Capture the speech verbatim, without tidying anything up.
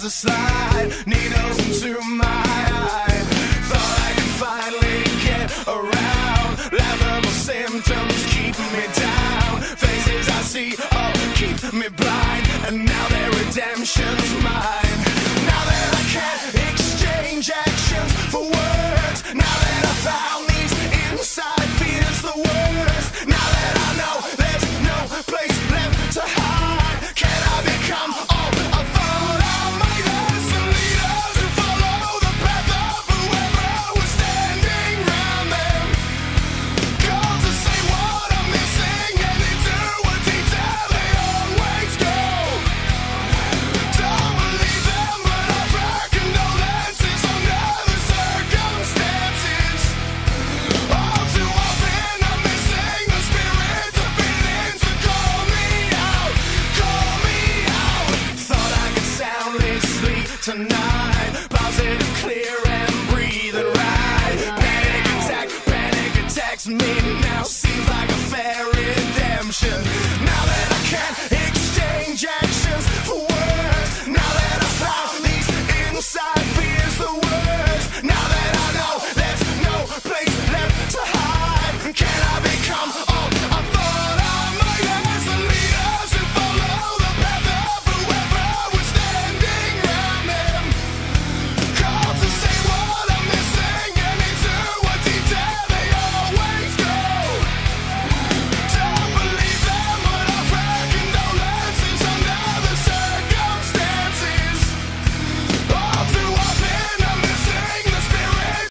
as I slide needles into my eye. Thought I could finally get around. Laughable symptoms keep me down. Faces I see, oh, keep me blind. And now their redemption's mine. Now that I can't exchange actions for words. Now that I found these inside fears the worst. Now that I know there's no place left to hide. Can I become all I thought I might? As the leaders who follow the path of whoever was standing round them. Called to say what I'm missing, and into a detail they always go. Don't believe them, but offer condolences under the circumstances. All too often I'm missing the spirit of feeling, so call me out, call me out. Thought I could soundly sleep tonight.